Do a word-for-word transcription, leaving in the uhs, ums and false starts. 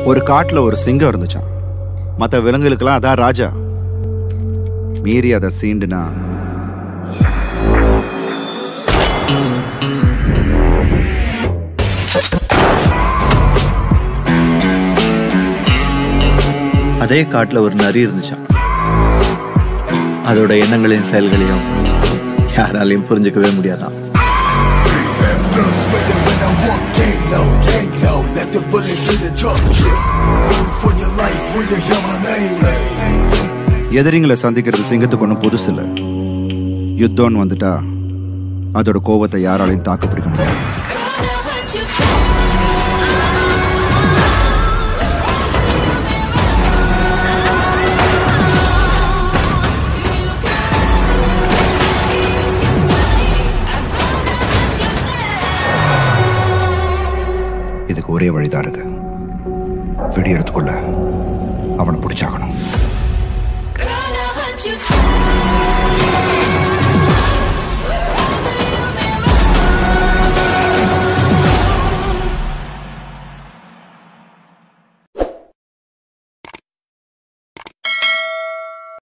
ஒரு காட்டுல ஒரு சிங்கம் இருந்துச்சான். மற்ற விலங்குகளுக்கெல்லாம் அதான் ராஜா. மீறி அதை சீண்டுனா அதே காட்டுல ஒரு நரி இருந்துச்சான். அதோட எண்ணங்களையும் செயல்களையும் யாராலையும் புரிஞ்சுக்கவே முடியாதான். எதிரிங்களை சந்திக்கிறது சிங்கத்துக்கு ஒன்றும் புதுசு இல்லை. யுத்தம்னு வந்துட்டா அதோட கோபத்தை யாராலையும் தாக்கு பிடிக்க முடியாது. இதுக்கு ஒரே வழிதான் இருக்கு. வெடியறதுக்குள்ள அவனை பிடிச்சாகணும்.